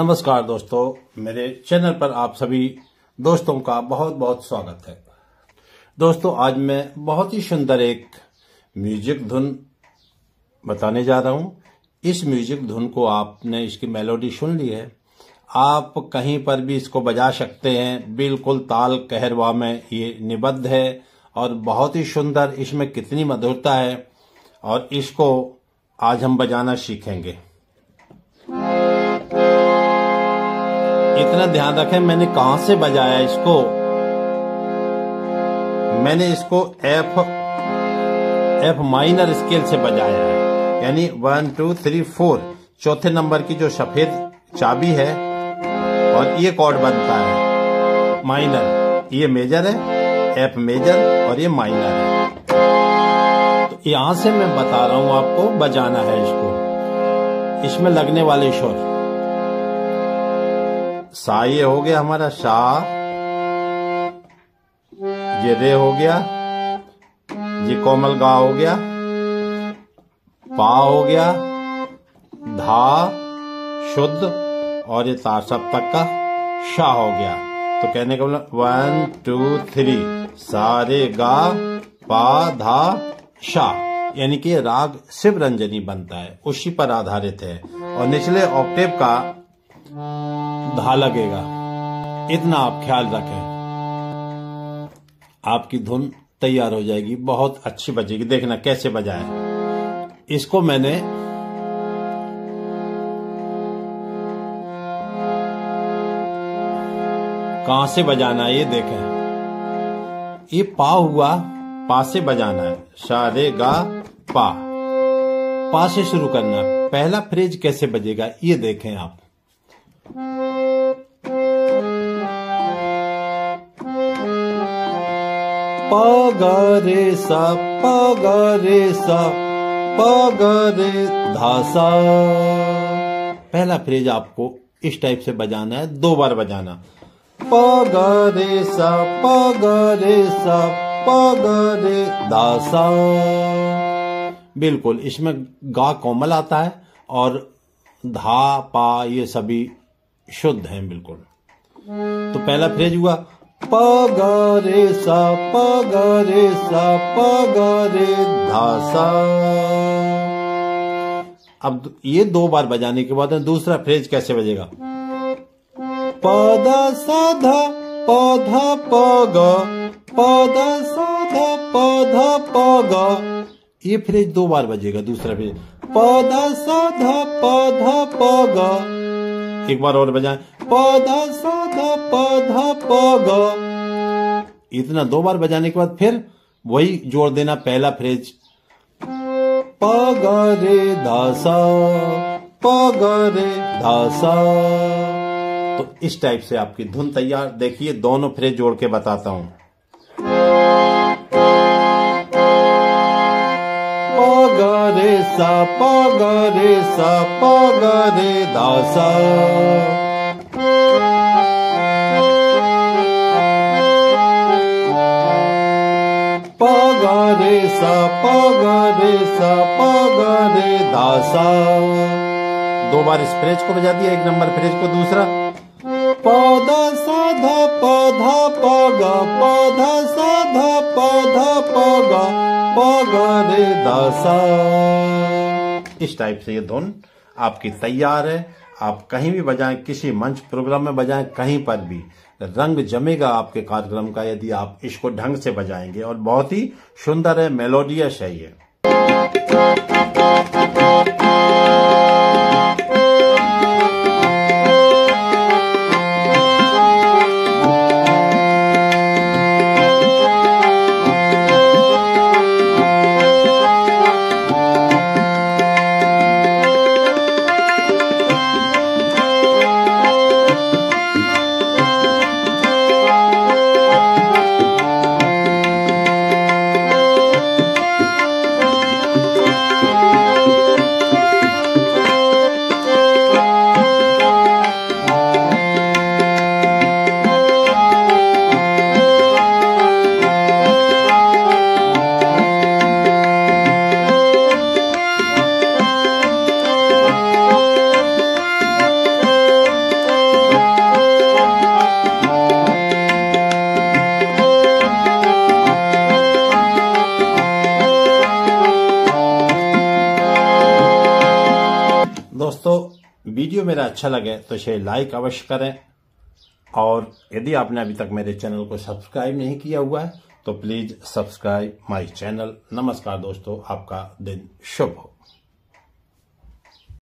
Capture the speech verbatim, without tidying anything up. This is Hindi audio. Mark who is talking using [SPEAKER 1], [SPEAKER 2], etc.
[SPEAKER 1] नमस्कार दोस्तों, मेरे चैनल पर आप सभी दोस्तों का बहुत बहुत स्वागत है। दोस्तों, आज मैं बहुत ही सुंदर एक म्यूजिक धुन बताने जा रहा हूं। इस म्यूजिक धुन को आपने इसकी मेलोडी सुन ली है, आप कहीं पर भी इसको बजा सकते हैं। बिल्कुल ताल कहरवा में ये निबद्ध है और बहुत ही सुंदर, इसमें कितनी मधुरता है और इसको आज हम बजाना सीखेंगे। इतना ध्यान रखें, मैंने कहां से बजाया इसको। मैंने इसको एफ एफ माइनर स्केल से बजाया है, यानी वन टू थ्री फोर चौथे नंबर की जो सफेद चाबी है और ये कॉर्ड बनता है माइनर। ये मेजर है, एफ मेजर और ये माइनर है। तो यहां से मैं बता रहा हूं आपको बजाना है इसको। इसमें लगने वाले स्वर सा, ये हो गया हमारा सा, ये रे हो गया, ये कोमल गा हो गया, पा हो गया, धा शुद्ध और ये तार सप्तक का शा हो गया। तो कहने का मतलब वन टू थ्री सा रे गा पा धा शा, यानी कि राग शिव रंजनी बनता है, उसी पर आधारित है और निचले ऑक्टेव का धा लगेगा। इतना आप ख्याल रखें, आपकी धुन तैयार हो जाएगी, बहुत अच्छी बजेगी। देखना कैसे बजाए इसको। मैंने कहां से बजाना है ये देखें। ये पा हुआ, पा से बजाना है, सा रे गा पा, पा से शुरू करना। पहला फ्रेज कैसे बजेगा ये देखें आप। प ग रे सा प ग रे सा प ग रे धा सा। पहला फ्रेज आपको इस टाइप से बजाना है, दो बार बजाना। प ग रे सा प ग रे सा प ग रे धा सा। बिल्कुल इसमें गा कोमल आता है और धा पा ये सभी शुद्ध हैं बिल्कुल। तो पहला फ्रेज हुआ प ग रे सा प ग रे सा प ग रे धा सा। अब ये दो बार बजाने के बाद दूसरा फ्रेज कैसे बजेगा। प ध सा ध प ध प ग प ध सा ध प ध प ग। ये फ्रेज दो बार बजेगा, दूसरा फ्रेज प ध सा ध प ध प ग। एक बार और बजाएं, प ध सा ध प ध प ग। इतना दो बार बजाने के बाद फिर वही जोड़ देना, पहला फ्रेज प ग रे धा सा प ग रे धा सा। तो इस टाइप से आपकी धुन तैयार। देखिए दोनों फ्रेज जोड़ के बताता हूं। प ग रे सा प ग रे सा प ग रे धा सा। प ग रे सा प ग रे सा प ग रे धा सा। दो बार इस फ्रेज को बजा दिया, एक नंबर फ्रेज को। दूसरा प ध सा ध प ध प ग प ध सा ध प ध प ग प ग रे धा सा। इस टाइप से ये धुन आपकी तैयार है। आप कहीं भी बजाएं, किसी मंच प्रोग्राम में बजाएं, कहीं पर भी रंग जमेगा आपके कार्यक्रम का यदि आप इसको ढंग से बजाएंगे। और बहुत ही सुंदर है, मेलोडियस है ये। दोस्तों वीडियो मेरा अच्छा लगे तो इसे लाइक अवश्य करें, और यदि आपने अभी तक मेरे चैनल को सब्सक्राइब नहीं किया हुआ है तो प्लीज सब्सक्राइब माय चैनल। नमस्कार दोस्तों, आपका दिन शुभ हो।